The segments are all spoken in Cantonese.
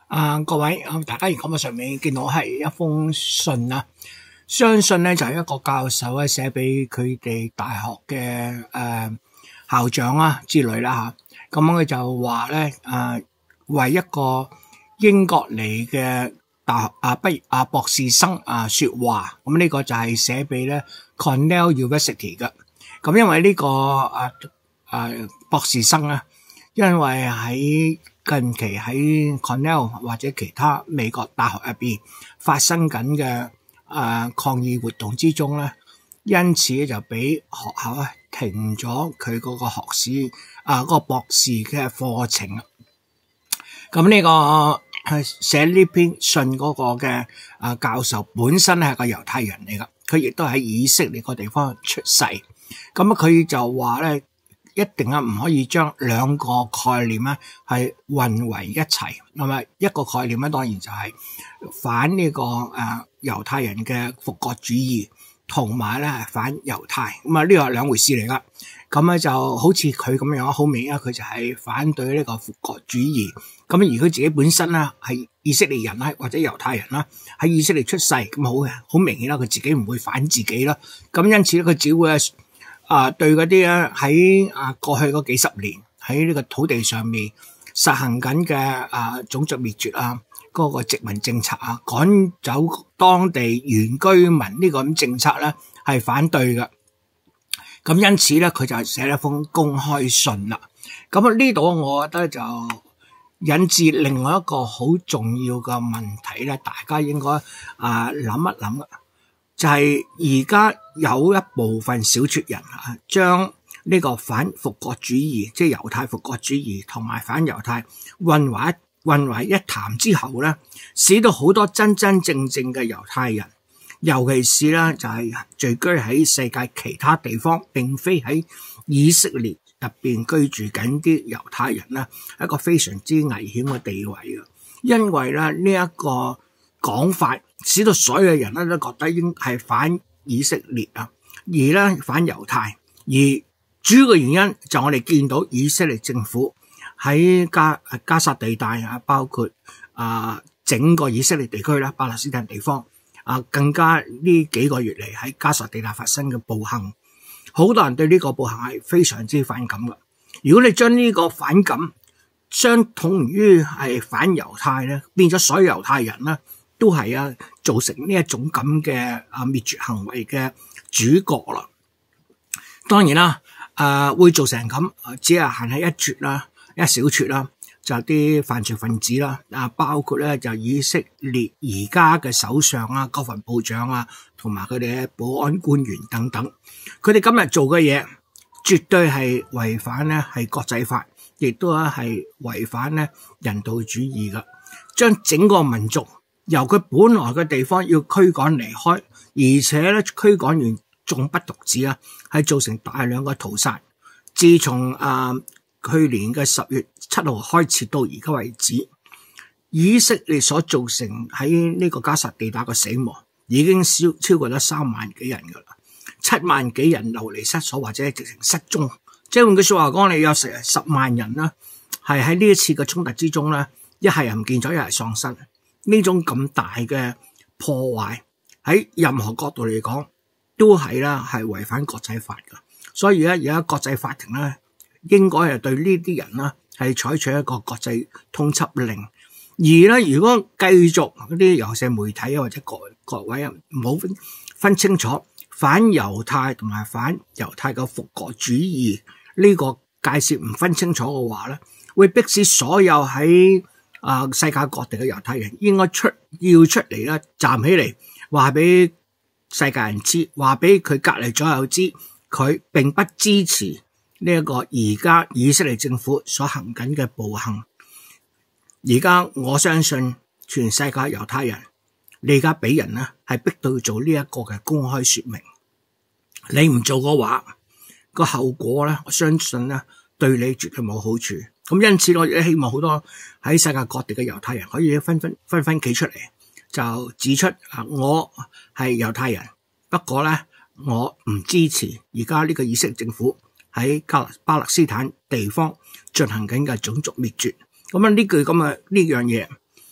各位大家而家上面見到係一封信啦，相信咧就係一個教授咧寫俾佢哋大學嘅校長啊之類啦吓，咁佢就話咧為一個英國嚟嘅大學博士生說話，咁呢個就係寫俾咧 Cornell University 嘅。咁因為呢個博士生咧，因為喺近期喺 Cornell 或者其他美國大學入邊發生緊嘅抗議活動之中咧，因此就俾學校咧停咗佢嗰個學士嗰個博士嘅課程。咁呢個寫呢篇信嗰個嘅教授本身係個猶太人嚟噶，佢亦都喺以色列個地方出世。咁佢就話咧，一定唔可以將兩個概念咧係混為一齊。咁啊，一個概念咧當然就係反呢個猶太人嘅復國主義，同埋咧反猶太。咁啊，呢個係兩回事嚟噶。咁咧就好似佢咁樣，好明顯佢就係反對呢個復國主義。咁而佢自己本身咧係以色列人啦，或者猶太人啦，喺以色列出世，咁好明顯啦，佢自己唔會反自己啦。咁因此咧，佢只會對嗰啲咧喺過去嗰幾十年喺呢個土地上面實行緊嘅種族滅絕嗰個殖民政策趕走當地原居民呢個咁政策咧係反對嘅。咁因此咧，佢就寫一封公開信啦。咁呢度我覺得就引致另外一個好重要嘅問題咧，大家應該諗一諗，就係而家有一部分小撮人將呢個反復國主義，即係猶太復國主義同埋反猶太混為一談之後咧，使到好多真真正正嘅猶太人，尤其是咧就係聚居喺世界其他地方，並非喺以色列入邊居住緊啲猶太人咧，一個非常之危險嘅地位嘅。因為咧呢一個講法，使到所有人咧都覺得應係反以色列而咧反猶太。而主要嘅原因就我哋見到以色列政府喺加薩地帶包括整個以色列地區啦，巴勒斯坦地方更加呢幾個月嚟喺加薩地帶發生嘅暴行，好多人對呢個暴行係非常之反感嘅。如果你將呢個反感相統於係反猶太咧，變咗所有猶太人咧都係造成呢一種咁嘅滅絕行為嘅主角啦。當然啦，會造成咁，只係限喺一撮啦，一小撮啦，就啲犯罪分子啦，包括咧就以色列而家嘅首相國防部長同埋佢哋嘅保安官員等等，佢哋今日做嘅嘢絕對係違反咧係國際法，亦都係違反咧人道主義噶，將整個民族由佢本來嘅地方要驅趕離開，而且咧驅趕完仲不獨止係造成大量嘅屠殺。自從去年嘅10月7號開始到而家為止，以色列所造成喺呢個加薩地帶嘅死亡已經超過咗3萬幾人噶啦，7萬幾人流離失所或者直情失蹤。即係換句說話講，你有成10萬人啦，係喺呢一次嘅衝突之中咧，一係人唔見咗，一係喪生。呢種咁大嘅破壞喺任何角度嚟講都係違反國際法噶。所以咧而家國際法庭咧應該係對呢啲人係採取一個國際通緝令。而咧如果繼續嗰啲尤其是媒體或者各位唔好分清楚反猶太同埋反猶太嘅復國主義呢個界線唔分清楚嘅話咧，會迫使所有喺世界各地嘅猶太人應該要出嚟啦，站起嚟話俾世界人知，話俾佢隔離左右知，佢並不支持呢一個而家以色列政府所行緊嘅暴行。而家我相信全世界猶太人，你而家俾人係逼到要做呢一個嘅公開說明，你唔做嘅話，個後果咧，我相信對你絕對冇好處。咁因此我亦希望好多喺世界各地嘅猶太人可以紛紛企出嚟，就指出我係猶太人，不過咧我唔支持而家呢個以色列政府喺巴勒斯坦地方進行緊嘅種族滅絕。咁呢句咁嘅呢樣嘢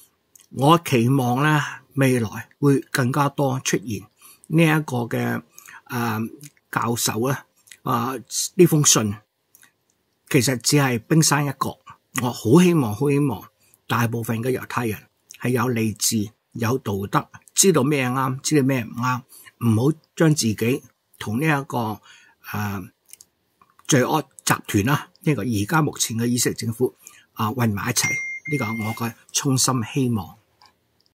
我期望咧未來會更加多出現呢一個嘅教授咧呢封信其實只係冰山一角。我好希望大部分嘅猶太人係有理智、有道德，知道咩啱，知道咩唔啱，唔好將自己同呢一個罪惡集團啦，呢個而家目前嘅以色列政府混埋一齊。呢個係我嘅衷心希望。